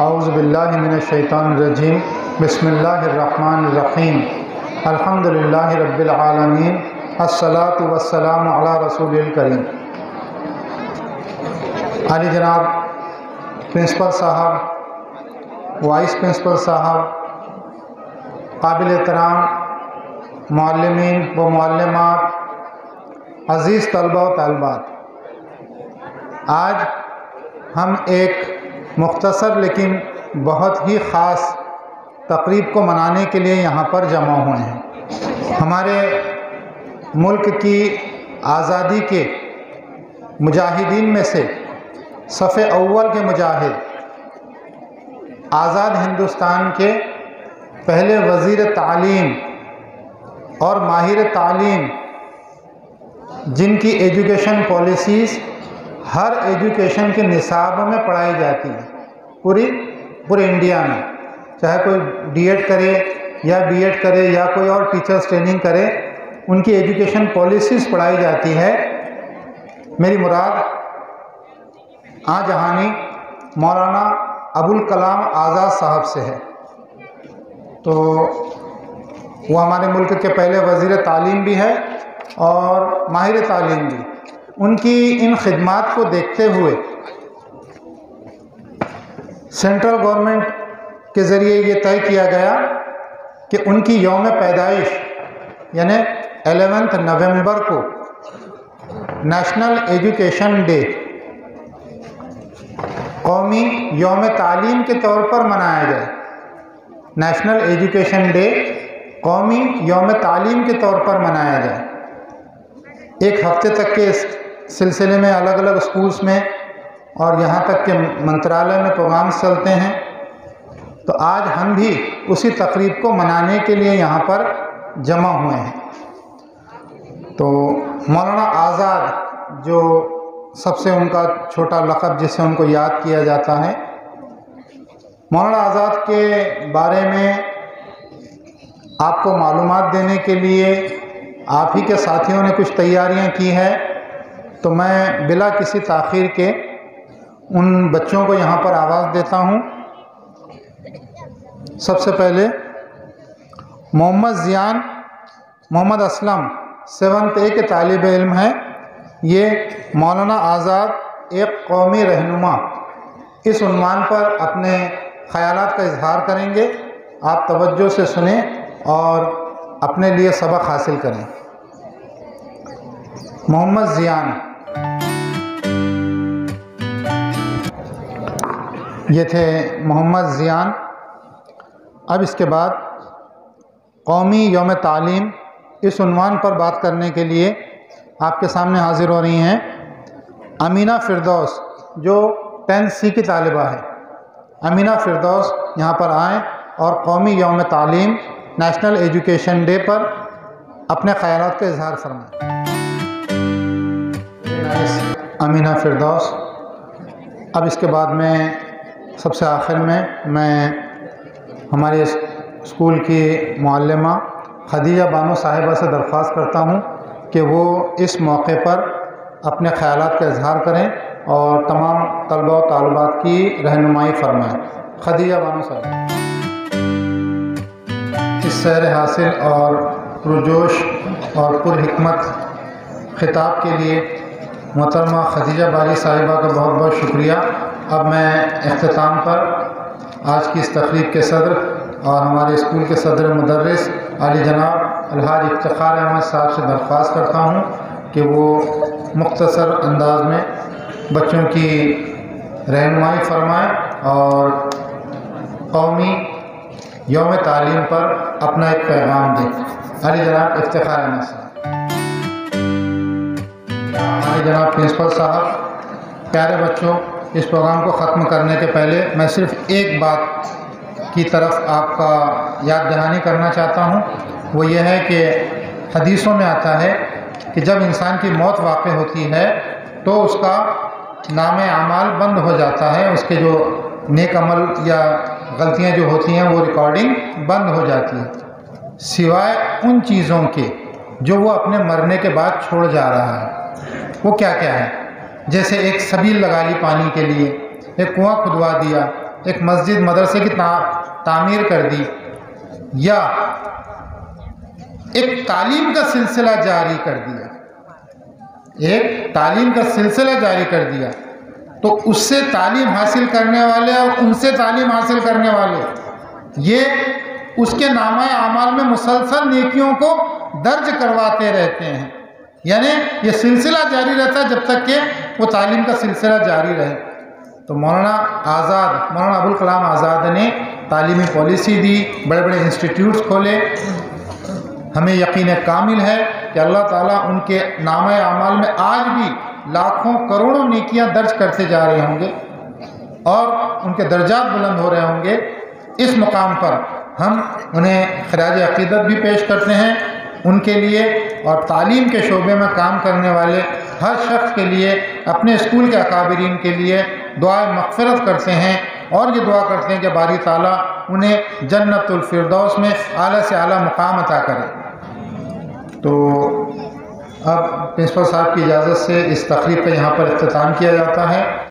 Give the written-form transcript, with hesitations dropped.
اعوذ باللہ من الشیطان الرجیم بسم اللہ الرحمن الرحیم الحمدللہ رب العالمین الصلاۃ والسلام علی رسول الکریم۔ عالی جناب پرنسپل صاحب، وائس پرنسپل صاحب، قابل احترام معلمین و معلمات، عزیز طلبہ و طالبات، آج ہم ایک مختصر لیکن بہت ہی خاص تقریب کو منانے کے لیے یہاں پر جمع ہوئے ہیں۔ ہمارے ملک کی آزادی کے مجاہدین میں سے صف اول کے مجاہد، آزاد ہندوستان کے پہلے وزیر تعلیم اور ماہر تعلیم، جن کی ایجوکیشن پالیسیز ہر ایجوکیشن کے نصابوں میں پڑھائی جاتی ہے پورے انڈیا میں، چاہے کوئی ڈی ایڈ کرے یا بی ایڈ کرے یا کوئی اور ٹیچرز ٹریننگ کرے، ان کی ایجوکیشن پالیسیز پڑھائی جاتی ہے۔ میری مراد جہانی مولانا ابوالکلام آزاد صاحب سے ہے۔ تو وہ ہمارے ملک کے پہلے وزیر تعلیم بھی ہے اور ماہر تعلیم بھی۔ ان کی ان خدمات کو دیکھتے ہوئے سینٹرل گورنمنٹ کے ذریعے یہ طے کیا گیا کہ ان کی یوم پیدائش یعنی 11 نومبر کو نیشنل ایجوکیشن ڈے، قومی یوم تعلیم کے طور پر منایا جائے۔ نیشنل ایجوکیشن ڈے قومی یوم تعلیم کے طور پر منایا جائے۔ ایک ہفتے تک کے اس سلسلے میں الگ الگ اسکولز میں اور یہاں تک کہ منترالیہ میں پروگرامز چلتے ہیں۔ تو آج ہم بھی اسی تقریب کو منانے کے لیے یہاں پر جمع ہوئے ہیں۔ تو مولانا آزاد، جو سب سے ان کا چھوٹا لقب جس سے ان کو یاد کیا جاتا ہے، مولانا آزاد کے بارے میں آپ کو معلومات دینے کے لیے آپ ہی کے ساتھیوں نے کچھ تیاریاں کی ہیں، تو میں بلا کسی تاخیر کے ان بچوں کو یہاں پر آواز دیتا ہوں۔ سب سے پہلے محمد زیان محمد اسلم 7th A کے طالب علم ہیں۔ یہ مولانا آزاد ایک قومی رہنما، اس عنوان پر اپنے خیالات کا اظہار کریں گے۔ آپ توجہ سے سنیں اور اپنے لیے سبق حاصل کریں۔ محمد زیان، یہ تھے محمد زیان۔ اب اس کے بعد قومی یوم تعلیم اس عنوان پر بات کرنے کے لیے آپ کے سامنے حاضر ہو رہی ہیں امینہ فردوس، جو 10th C کی طالبہ ہے۔ امینہ فردوس یہاں پر آئیں اور قومی یوم تعلیم نیشنل ایجوکیشن ڈے پر اپنے خیالات کا اظہار فرمائیں۔ امینہ فردوس۔ اب اس کے بعد میں سب سے آخر میں ہمارے اسکول کی معلمہ خدیجہ بانو صاحبہ سے درخواست کرتا ہوں کہ وہ اس موقع پر اپنے خیالات کا اظہار کریں اور تمام طلبہ و طالبات کی رہنمائی فرمائیں۔ خدیجہ بانو صاحبہ۔ اس سیر حاصل اور پرجوش اور پرحکمت خطاب کے لیے محترمہ خدیجہ باری صاحبہ کا بہت بہت شکریہ۔ اب میں اختتام پر آج کی اس تقریب کے صدر اور ہمارے اسکول کے صدر مدرس عالی جناب الحاج افتخار احمد صاحب سے درخواست کرتا ہوں کہ وہ مختصر انداز میں بچوں کی رہنمائی فرمائیں اور قومی یوم تعلیم پر اپنا ایک پیغام دیں۔ عالی جناب افتخار احمد صاحب۔ عالی جناب پرنسپل صاحب، پیارے بچوں، اس پروگرام کو ختم کرنے کے پہلے میں صرف ایک بات کی طرف آپ کا یاد دہانی کرنا چاہتا ہوں۔ وہ یہ ہے کہ حدیثوں میں آتا ہے کہ جب انسان کی موت واقع ہوتی ہے تو اس کا نام اعمال بند ہو جاتا ہے، اس کے جو نیک عمل یا غلطیاں جو ہوتی ہیں وہ ریکارڈنگ بند ہو جاتی ہے، سوائے ان چیزوں کے جو وہ اپنے مرنے کے بعد چھوڑ جا رہا ہے۔ وہ کیا کیا ہے؟ جیسے ایک سبیل لگا لی پانی کے لیے، ایک کنواں کھدوا دیا، ایک مسجد مدرسے کی تعمیر کر دی یا ایک تعلیم کا سلسلہ جاری کر دیا، ایک تعلیم کا سلسلہ جاری کر دیا، تو اس سے تعلیم حاصل کرنے والے اور ان سے تعلیم حاصل کرنے والے یہ اس کے نامہ اعمال میں مسلسل نیکیوں کو درج کرواتے رہتے ہیں، یعنی یہ سلسلہ جاری رہتا ہے جب تک کہ وہ تعلیم کا سلسلہ جاری رہے۔ تو مولانا ابوالکلام آزاد نے تعلیمی پالیسی دی، بڑے بڑے انسٹیٹیوٹس کھولے۔ ہمیں یقین کامل ہے کہ اللہ تعالیٰ ان کے نامہ اعمال میں آج بھی لاکھوں کروڑوں نیکیاں درج کرتے جا رہے ہوں گے اور ان کے درجات بلند ہو رہے ہوں گے۔ اس مقام پر ہم انہیں خراج عقیدت بھی پیش کرتے ہیں، ان کے لیے اور تعلیم کے شعبے میں کام کرنے والے ہر شخص کے لیے، اپنے اسکول کے اکابرین کے لیے دعائے مغفرت کرتے ہیں اور یہ دعا کرتے ہیں کہ باری تعالیٰ انہیں جنت الفردوس میں اعلیٰ سے اعلیٰ مقام عطا کرے۔ تو اب پرنسپل صاحب کی اجازت سے اس تقریب کا یہاں پر اختتام کیا جاتا ہے۔